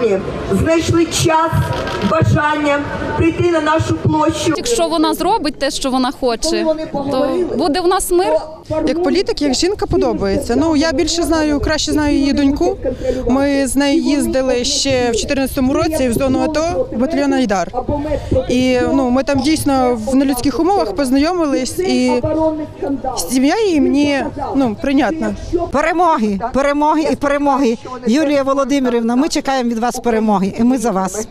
самі знайшли час, бажання прийти на нашу площу. Якщо вона зробить те, що вона хоче, то буде в нас мир. Як політик, як жінка подобається. Ну, я більше знаю, краще знаю її доньку. Ми з нею їздили ще в 2014 році в зону АТО, в батальйон «Айдар». І ми там дійсно в нелюдських умовах познайомились, і сім'я її мені прийнятна. Перемоги, перемоги і перемоги. Юлія Володимирівна, ми чекаємо від вас перемоги, і ми за вас.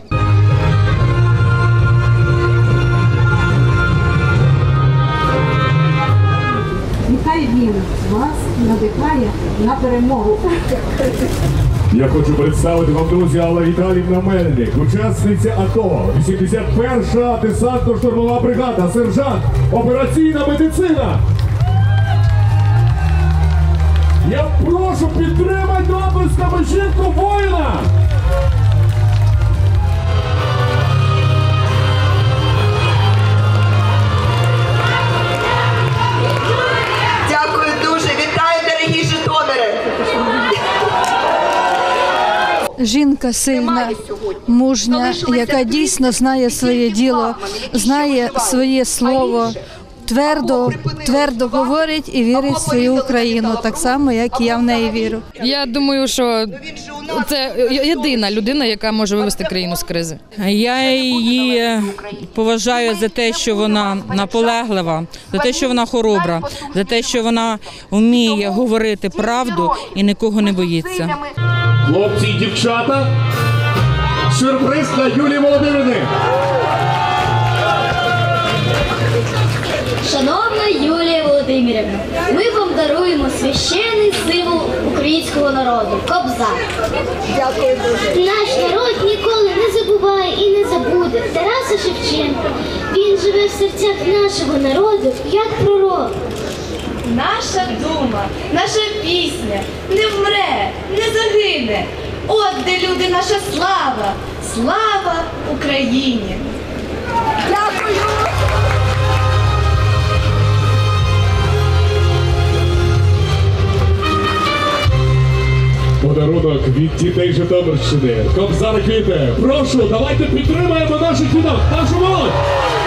Нехай він вас надихає на перемогу. Я хочу представити вам, друзі, Алла Віталіївна Мельник, учасниця АТО, 81-ша десантно-штурмова бригада, сержант, операційна медицина. Я прошу підтримати оплесками жінку-воїна. Дякую дуже. Вітаю, дорогі житомири. Жінка сильна, мужня, яка дійсно знає своє діло, знає своє слово, твердо говорить і вірить в свою Україну, так само, як і я в неї вірю. Я думаю, що це єдина людина, яка може вивести країну з кризи. Я її поважаю за те, що вона наполеглива, за те, що вона хоробра, за те, що вона вміє говорити правду і нікого не боїться. Хлопці і дівчата, сюрприз для Юлії Володимирівни. Шановна Юлія Володимирівна, ми вам даруємо священний символ українського народу – Кобзар. Дякую дуже. Наш народ ніколи не забуває і не забуде Тараса Шевченка. Він живе в серцях нашого народу, як пророк. Наша дума, наша пісня не вмре, не загине. От де люди наша слава, слава Україні! Дякую. Подарунок від дітей Житомирщини. Кобзар квіти. Прошу, давайте підтримаємо наших дітей, нашу молодь.